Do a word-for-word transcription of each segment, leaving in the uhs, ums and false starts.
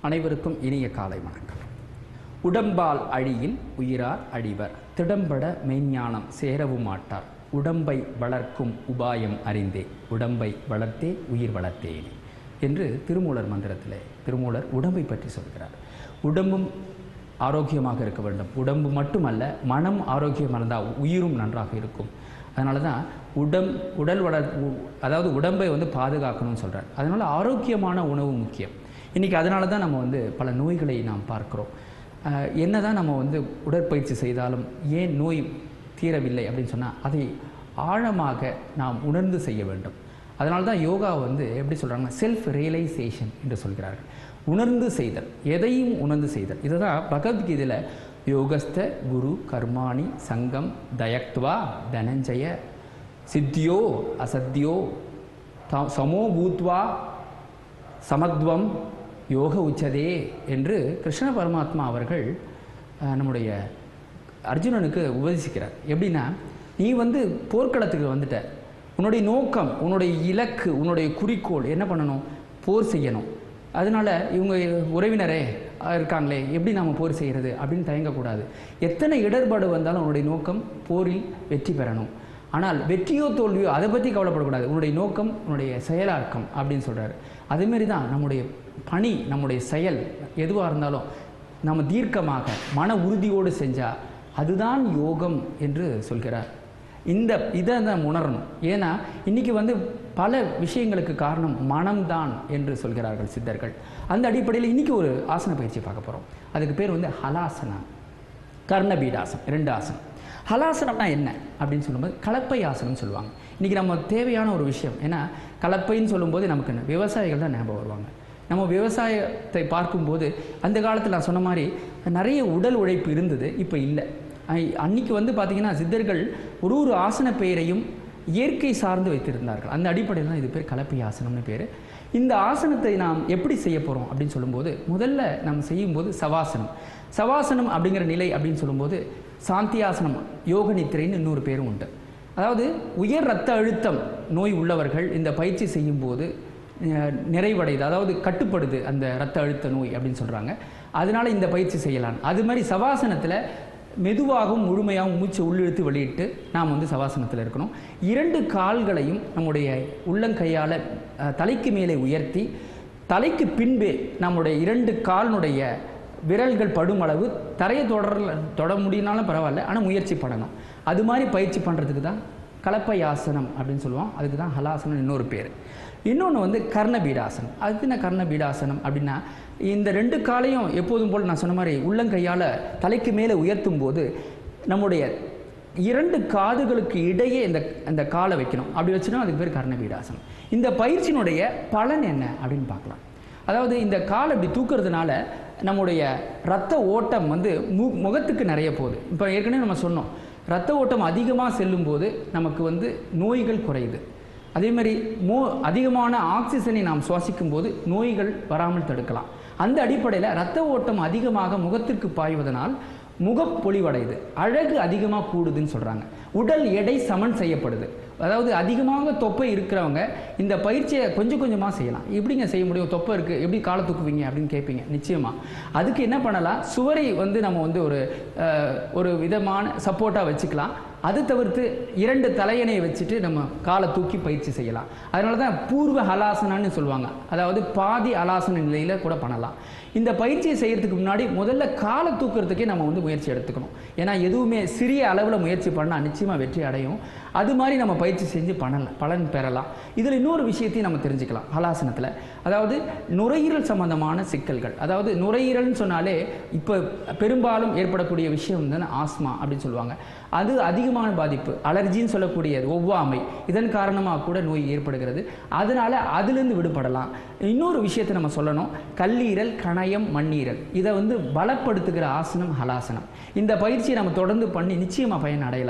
அனைவருக்கும் இனிய காலை வணக்கம். உடம்பால் அழியில் உயிரார் அழிவர், திடம்பட மெய்ஞானம் சேரவும் மாட்டார், உடம்பை வளர்க்கும் உபாயம் அறிந்தே, உடம்பை வளர்த்தே உயிர் வளர்த்தேனே என்று திருமூலர் மந்திரத்திலே திருமூலர் உடம்பை பற்றி சொல்கிறார். உடம்பும் ஆரோக்கியமாக இருக்க வேண்டும். உடம்பு மட்டுமல்ல, மனம் ஆரோக்கியமாக இருந்தால் உயிரும் நன்றாக இருக்கும். அதனால தான் உடம் உடல் வளர் அதாவது உடம்பை வந்து பாதுகாக்கணும்னு சொல்கிறார். அதனால் ஆரோக்கியமான உணவு முக்கியம். இன்றைக்கி அதனால தான் நம்ம வந்து பல நோய்களை நாம் பார்க்குறோம். என்ன தான் நம்ம வந்து உடற்பயிற்சி செய்தாலும் ஏன் நோய் தீரவில்லை அப்படின்னு சொன்னால் அதை ஆழமாக நாம் உணர்ந்து செய்ய வேண்டும். அதனால தான் யோகா வந்து எப்படி சொல்கிறாங்கன்னா செல்ஃப் ரியலைசேஷன் என்று சொல்கிறார்கள். உணர்ந்து செய்தல், எதையும் உணர்ந்து செய்தல். இதை தான் பகவத்கீதையில் யோகஸ்த குரு கர்மாணி சங்கம் தயக்த்வா தனஞ்சய சித்தியோ அசத்தியோ சமோ பூத்வா சமத்வம் யோக உச்சதே என்று கிருஷ்ண பரமாத்மா அவர்கள் நம்முடைய அர்ஜுனனுக்கு உபதேசிக்கிறார். எப்படின்னா, நீ வந்து போர்க்களத்துக்கு வந்துட்ட, உன்னுடைய நோக்கம், உன்னுடைய இலக்கு, உன்னுடைய குறிக்கோள் என்ன பண்ணணும்? போர் செய்யணும். அதனால் இவங்க உறவினரே இருக்காங்களே, எப்படி நாம் போர் செய்கிறது அப்படின்னு தயங்கக்கூடாது. எத்தனை இடர்பாடு வந்தாலும் உன்னுடைய நோக்கம் போரில் வெற்றி பெறணும். ஆனால் வெற்றியோ தோல்வியோ அதை பற்றி கவலைப்படக்கூடாது. உன்னுடைய நோக்கம் உன்னுடைய செயலாக்கம் அப்படின்னு சொல்கிறார். அதேமாரி தான் நம்முடைய பணி, நம்முடைய செயல் எதுவாக இருந்தாலும் நம்ம தீர்க்கமாக மன உறுதியோடு செஞ்சால் அதுதான் யோகம் என்று சொல்கிறார். இந்த இதை தான் உணரணும். ஏன்னா இன்றைக்கி வந்து பல விஷயங்களுக்கு காரணம் மனம்தான் என்று சொல்கிறார்கள் சித்தர்கள். அந்த அடிப்படையில் இன்றைக்கி ஒரு ஆசன பயிற்சி பார்க்க போகிறோம். அதுக்கு பேர் வந்து ஹலாசனம், கர்ணபீடாசனம், ரெண்டு ஆசனம். ஹலாசனம்னா என்ன அப்படின்னு சொல்லும்போது கலப்பை ஆசனம் சொல்லுவாங்க. இன்றைக்கி நம்ம தேவையான ஒரு விஷயம். ஏன்னா கலப்பைன்னு சொல்லும்போது நமக்கு என்ன, விவசாயிகள் தான் ஞாபகம் வருவாங்க. நம்ம விவசாயத்தை பார்க்கும்போது அந்த காலத்தில் நான் சொன்ன மாதிரி நிறைய உடல் உழைப்பு இருந்தது, இப்போ இல்லை. அன்றைக்கி வந்து பார்த்திங்கன்னா சித்தர்கள் ஒரு ஒரு ஆசன பெயரையும் இயற்கை சார்ந்து வைத்திருந்தார்கள். அந்த அடிப்படையில் தான் இது பேர் கலப்பை ஆசனம்னு பேர். இந்த ஆசனத்தை நாம் எப்படி செய்ய போகிறோம் அப்படின்னு சொல்லும்போது, முதல்ல நம்ம செய்யும்போது சவாசனம். சவாசனம் அப்படிங்கிற நிலை அப்படின்னு சொல்லும்போது சாந்தியாசனம், யோக நித்திரைன்னு இன்னொரு பேரும் உண்டு. அதாவது உயர் இரத்த அழுத்தம் நோய் உள்ளவர்கள் இந்த பயிற்சி செய்யும்போது நிறைவடையுது, அதாவது கட்டுப்படுது அந்த இரத்த அழுத்த நோய் அப்படின்னு சொல்கிறாங்க. அதனால் இந்த பயிற்சி செய்யலாம். அது மாதிரி சவாசனத்தில் மெதுவாகவும் முழுமையாகவும் மூச்சை உள்ளிழுத்து வெளியிட்டு நாம் வந்து சவாசனத்தில் இருக்கணும். இரண்டு கால்களையும் நம்முடைய உள்ளங்கையால் தலைக்கு மேலே உயர்த்தி, தலைக்கு பின்பே நம்முடைய இரண்டு காலினுடைய விரல்கள் படும் அளவு தரையை தொடர தொட முடியினாலும் பரவாயில்ல, ஆனால் முயற்சி பண்ணணும். அது மாதிரி பயிற்சி பண்ணுறதுக்கு தான் கலப்பை ஆசனம் அப்படின்னு சொல்லுவோம். அதுக்கு தான் ஹலாசனம் இன்னொரு பேர். இன்னொன்று வந்து கர்ணபீடாசனம். அதுக்கு என்ன கர்ணபீடாசனம் அப்படின்னா, இந்த ரெண்டு காலையும் எப்போதும் போல் நான் சொன்ன மாதிரி உள்ளங்கையால் தலைக்கு மேலே உயர்த்தும் போது நம்முடைய இரண்டு காதுகளுக்கு இடையே இந்த அந்த காலை வைக்கணும். அப்படி வச்சுனா அதுக்கு பேர் கர்ணபீடாசனம். இந்த பயிற்சியினுடைய பலன் என்ன அப்படின்னு பார்க்கலாம். அதாவது இந்த காலை இப்படி தூக்குறதுனால நம்முடைய இரத்த ஓட்டம் வந்து மு முகத்துக்கு நிறைய போகுது. இப்போ ஏற்கனவே நம்ம சொன்னோம், இரத்த ஓட்டம் அதிகமாக செல்லும்போது நமக்கு வந்து நோய்கள் குறையுது. அதேமாதிரி மோ அதிகமான ஆக்சிஜனை நாம் சுவாசிக்கும் போது நோய்கள் வராமல் தடுக்கலாம். அந்த அடிப்படையில் இரத்த ஓட்டம் அதிகமாக முகத்திற்கு பாய்வதனால் முகப்பொலிவடையுது, அழகு அதிகமாக கூடுதுன்னு சொல்கிறாங்க. உடல் எடை சமன் செய்யப்படுது. அதாவது அதிகமாக தொப்பை இருக்கிறவங்க இந்த பயிற்சியை கொஞ்சம் கொஞ்சமாக செய்யலாம். எப்படிங்க செய்ய முடியும்? தொப்பை இருக்குது, எப்படி காலை தூக்குவீங்க அப்படின்னு கேட்பீங்க. நிச்சயமாக அதுக்கு என்ன பண்ணலாம், சுவரை வந்து நம்ம வந்து ஒரு ஒரு விதமான சப்போர்ட்டாக வச்சுக்கலாம். அது தவிர்த்து இரண்டு தலையணையை வச்சுட்டு நம்ம காலை தூக்கி பயிற்சி செய்யலாம். அதனால தான் பூர்வ ஹலாசனான்னு சொல்லுவாங்க. அதாவது பாதி ஹலாசன நிலையில் கூட பண்ணலாம். இந்த பயிற்சியை செய்கிறதுக்கு முன்னாடி முதல்ல காலை தூக்குறதுக்கே நம்ம வந்து முயற்சி எடுத்துக்கணும். ஏன்னா எதுவுமே சிறிய அளவில் முயற்சி பண்ணால் நிச்சயமாக வெற்றி அடையும். அது மாதிரி நம்ம பயிற்சி செஞ்சு பண்ணலாம், பலன் பெறலாம். இதில் இன்னொரு விஷயத்தையும் நம்ம தெரிஞ்சுக்கலாம் ஹலாசனத்தில். அதாவது நுரையீரல் சம்பந்தமான சிக்கல்கள், அதாவது நுரையீரல்னு சொன்னாலே இப்போ பெரும்பாலும் ஏற்படக்கூடிய விஷயம் தானே ஆஸ்மா அப்படின்னு சொல்லுவாங்க. அது அதிகமான பாதிப்பு, அலர்ஜின்னு சொல்லக்கூடியது, ஒவ்வாமை, இதன் காரணமாக கூட நோய் ஏற்படுகிறது. அதனால் அதிலிருந்து விடுபடலாம். இன்னொரு விஷயத்தை நம்ம சொல்லணும், கல்லீரல், கணையம், மண்ணீரல், இதை வந்து பலப்படுத்துகிற ஆசனம் ஹலாசனம். இந்த பயிற்சியை நம்ம தொடர்ந்து பண்ணி நிச்சயமாக பயன் அடையலாம்.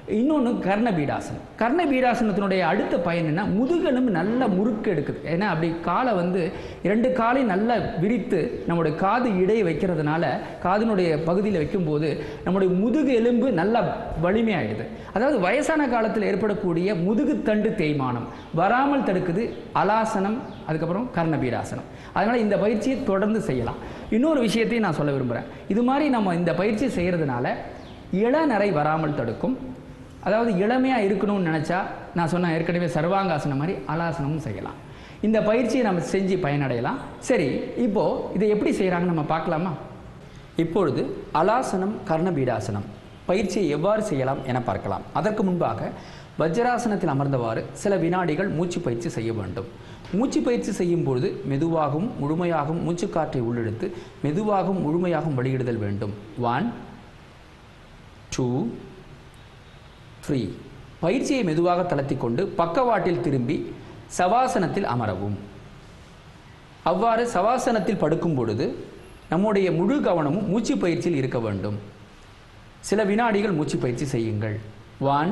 இன்னொன்று கர்ணபீடாசனம். கர்ணபீடாசனத்தினுடைய அடுத்த பயன் என்ன, முதுகெலும்பு நல்ல முறுக்கு எடுக்குது. ஏன்னா அப்படி காலை வந்து இரண்டு காலையும் நல்லா விரித்து நம்முடைய காது இடையே வைக்கிறதுனால, காதினுடைய பகுதியில் வைக்கும்போது நம்முடைய முதுகு எலும்பு நல்லா வலிமையாயிடுது. அதாவது வயசான காலத்தில் ஏற்படக்கூடிய முதுகுத்தண்டு தேய்மானம் வராமல் தடுக்குது அலாசனம், அதுக்கப்புறம் கர்ணபீடாசனம். அதனால் இந்த பயிற்சியை தொடர்ந்து செய்யலாம். இன்னொரு விஷயத்தையும் நான் சொல்ல விரும்புகிறேன். இது மாதிரி நம்ம இந்த பயிற்சி செய்கிறதுனால இளநரை வராமல் தடுக்கும். அதாவது இளமையாக இருக்கணும்னு நினச்சா நான் சொன்ன ஏற்கனவே சர்வாங்காசனம் மாதிரி அலாசனமும் செய்யலாம். இந்த பயிற்சியை நம்ம செஞ்சு பயனடையலாம். சரி, இப்போது இதை எப்படி செய்கிறாங்கன்னு நம்ம பார்க்கலாமா? இப்பொழுது அலாசனம், கர்ணபீடாசனம் பயிற்சியை எவ்வாறு செய்யலாம் என பார்க்கலாம். அதற்கு முன்பாக வஜ்ராசனத்தில் அமர்ந்தவாறு சில வினாடிகள் மூச்சு பயிற்சி செய்ய வேண்டும். மூச்சு பயிற்சி செய்யும் பொழுது மெதுவாகவும் முழுமையாகவும் மூச்சுக்காற்றை உள்ளெடுத்து மெதுவாகவும் முழுமையாகவும் வெளியிடுதல் வேண்டும். One two three. பயிற்சியை மெதுவாக தளர்த்தி கொண்டு பக்கவாட்டில் திரும்பி சவாசனத்தில் அமரவும். அவ்வாறு சவாசனத்தில் படுக்கும் பொழுது நம்முடைய முழு கவனமும் மூச்சு பயிற்சியில் இருக்க வேண்டும். சில வினாடிகள் மூச்சு பயிற்சி செய்யுங்கள். One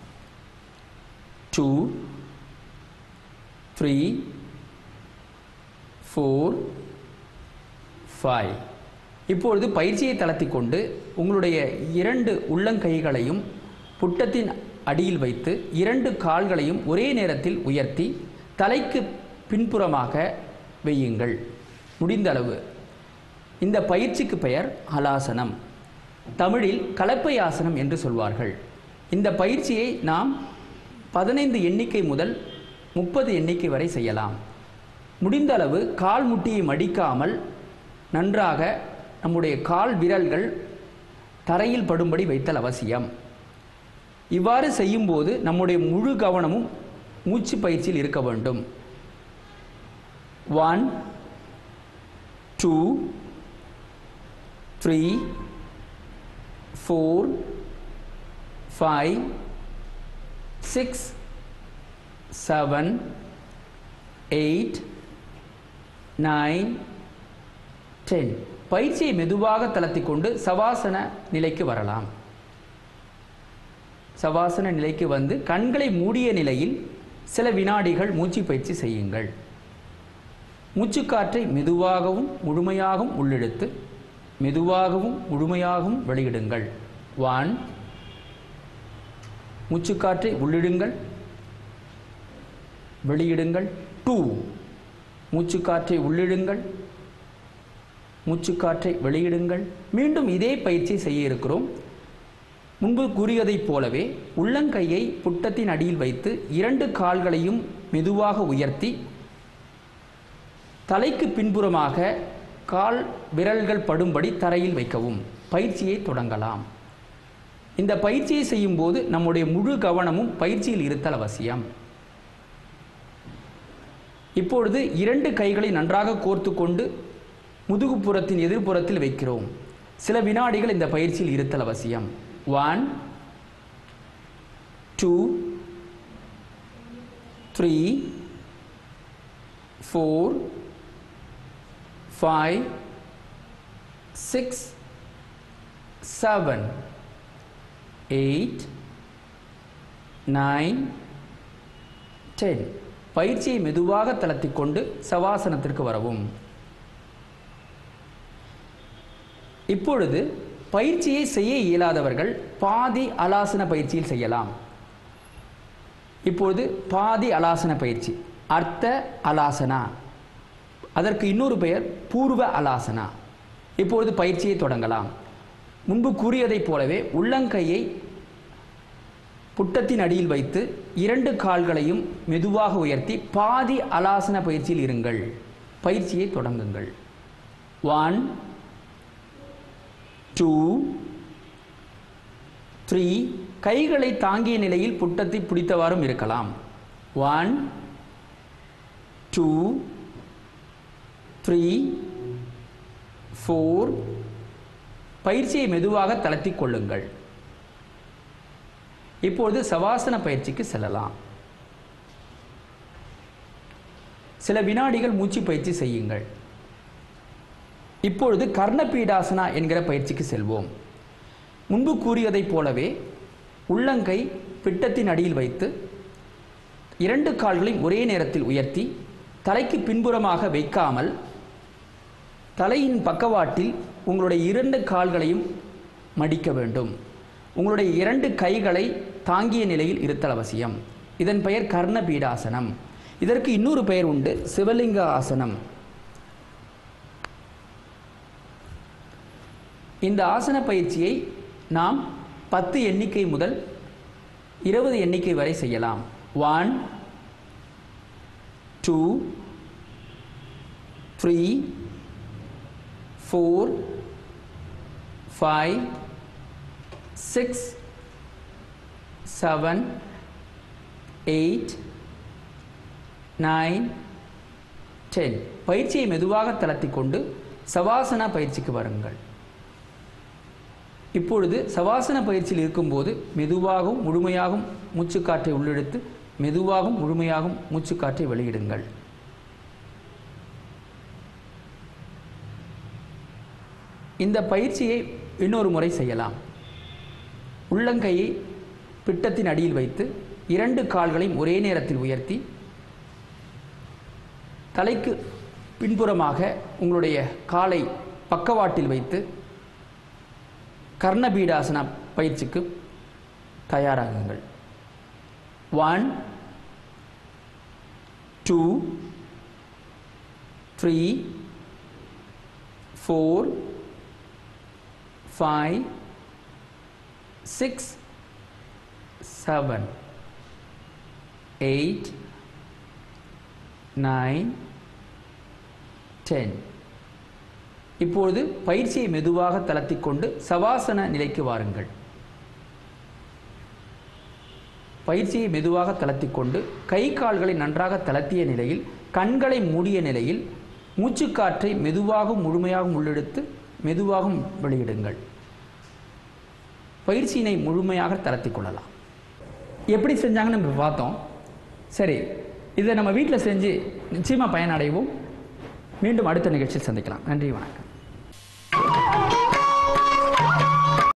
two three four five. இப்பொழுது பயிற்சியை தளர்த்தி கொண்டு உங்களுடைய இரண்டு உள்ளங்கைகளையும் புட்டத்தின் அடியில் வைத்து இரண்டு கால்களையும் ஒரே நேரத்தில் உயர்த்தி தலைக்கு பின்புறமாக வையுங்கள். முடிந்த அளவு. இந்த பயிற்சிக்கு பெயர் ஹலாசனம், தமிழில் கலப்பை ஆசனம் என்று சொல்வார்கள். இந்த பயிற்சியை நாம் பதினைந்து எண்ணிக்கை முதல் முப்பது எண்ணிக்கை வரை செய்யலாம். முடிந்த அளவு கால் முட்டியை மடிக்காமல் நன்றாக நம்முடைய கால் விரல்கள் தரையில் படும்படி வைத்தல் அவசியம். இவ்வாறு செய்யும்போது நம்முடைய முழு கவனமும் மூச்சு பயிற்சியில் இருக்க வேண்டும். One two three four five six seven eight nine ten. பயிற்சியை மெதுவாக தளர்த்தி கொண்டு சவாசன நிலைக்கு வரலாம். சவாசன நிலைக்கு வந்து கண்களை மூடிய நிலையில் சில வினாடிகள் மூச்சு பயிற்சி செய்யுங்கள். மூச்சுக்காற்றை மெதுவாகவும் முழுமையாகவும் உள்ளெடுத்து மெதுவாகவும் முழுமையாகவும் வெளியிடுங்கள். ஒன். மூச்சுக்காற்றை உள்ளிடுங்கள், வெளியிடுங்கள். டூ. மூச்சுக்காற்றை உள்ளிடுங்கள், மூச்சுக்காற்றை வெளியிடுங்கள். மீண்டும் இதே பயிற்சி செய்ய இருக்கிறோம். முன்பு கூறியதைப் போலவே உள்ளங்கையை புட்டத்தின் அடியில் வைத்து இரண்டு கால்களையும் மெதுவாக உயர்த்தி தலைக்கு பின்புறமாக கால் விரல்கள் படும்படி தரையில் வைக்கவும். பயிற்சியை தொடங்கலாம். இந்த பயிற்சியை செய்யும் போது நம்முடைய முழு கவனமும் பயிற்சியில் இருத்தல் அவசியம். இப்பொழுது இரண்டு கைகளை நன்றாக கோர்த்து கொண்டு முதுகுப்புறத்தின் எதிர்ப்புறத்தில் வைக்கிறோம். சில வினாடிகள் இந்த பயிற்சியில் இருத்தல் அவசியம். One two three four five six seven eight nine ten. பயிற்சியை மெதுவாக தளர்த்தி கொண்டு சவாசனத்திற்கு வரவும். இப்பொழுது பயிற்சியை செய்ய இயலாதவர்கள் பாதி அலாசன பயிற்சியில் செய்யலாம். இப்பொழுது பாதி அலாசன பயிற்சி, அர்த்த அலாசனா, அதற்கு இன்னொரு பெயர் பூர்வ அலாசனா. இப்பொழுது பயிற்சியை தொடங்கலாம். முன்பு கூறியதைப் போலவே உள்ளங்கையை புட்டத்தின் அடியில் வைத்து இரண்டு கால்களையும் மெதுவாக உயர்த்தி பாதி அலாசன பயிற்சியில் இருங்கள். பயிற்சியை தொடங்குங்கள். One two three. கைகளை தாங்கிய நிலையில் புட்டத்தை பிடித்தவாறும் இருக்கலாம். One two three four. பயிற்சியை மெதுவாக தளர்த்தி கொள்ளுங்கள். இப்பொழுது சவாசன பயிற்சிக்கு செல்லலாம். சில வினாடிகள் மூச்சு பயிற்சி செய்யுங்கள். இப்பொழுது கர்ணபீடாசனா என்கிற பயிற்சிக்கு செல்வோம். முன்பு கூறியதைப் போலவே உள்ளங்கை பிட்டத்தின் அடியில் வைத்து இரண்டு கால்களையும் ஒரே நேரத்தில் உயர்த்தி தலைக்கு பின்புறமாக வைக்காமல் தலையின் பக்கவாட்டில் உங்களுடைய இரண்டு கால்களையும் மடிக்க வேண்டும். உங்களுடைய இரண்டு கைகளை தாங்கிய நிலையில் இருத்தல் அவசியம். இதன் பெயர் கர்ணபீடாசனம். இதற்கு இன்னொரு பெயர் உண்டு, சிவலிங்க ஆசனம். இந்த ஆசன பயிற்சியை நாம் பத்து எண்ணிக்கை முதல் இருபது எண்ணிக்கை வரை செய்யலாம். One, two, three, four, five, six, seven, eight, nine, ten. பயிற்சியை மெதுவாக தளர்த்தி கொண்டு சவாசனா பயிற்சிக்கு வருங்கள். இப்பொழுது சவாசன பயிற்சியில் இருக்கும்போது மெதுவாகவும் முழுமையாகவும் மூச்சுக்காற்றை உள்ளெடுத்து மெதுவாகவும் முழுமையாகவும் மூச்சுக்காற்றை வெளியிடுங்கள். இந்த பயிற்சியை இன்னொரு முறை செய்யலாம். உள்ளங்கையை பிட்டத்தின் அடியில் வைத்து இரண்டு கால்களையும் ஒரே நேரத்தில் உயர்த்தி தலைக்கு பின்புறமாக உங்களுடைய காலை பக்கவாட்டில் வைத்து கர்ணபீடாசன பயிற்சிக்கு தயாராகுங்கள். One, two, three, four, five, six, seven, eight, nine, ten. இப்பொழுது பயிற்சியை மெதுவாக தளர்த்திக் கொண்டு சவாசன நிலைக்கு வாருங்கள். பயிற்சியை மெதுவாக தளர்த்திக் கொண்டு கை கால்களை நன்றாக தளர்த்திய நிலையில் கண்களை மூடிய நிலையில் மூச்சுக்காற்றை மெதுவாகவும் முழுமையாகவும் உள்ளெடுத்து மெதுவாகவும் வெளியிடுங்கள். பயிற்சியினை முழுமையாக தளர்த்தி கொள்ளலாம். எப்படி செஞ்சாங்கன்னு நம்ம பார்த்தோம். சரி, இதை நம்ம வீட்டில் செஞ்சு நிச்சயமாக பயனடைவோம். மீண்டும் அடுத்த நிகழ்ச்சியில் சந்திக்கலாம். நன்றி, வணக்கம்.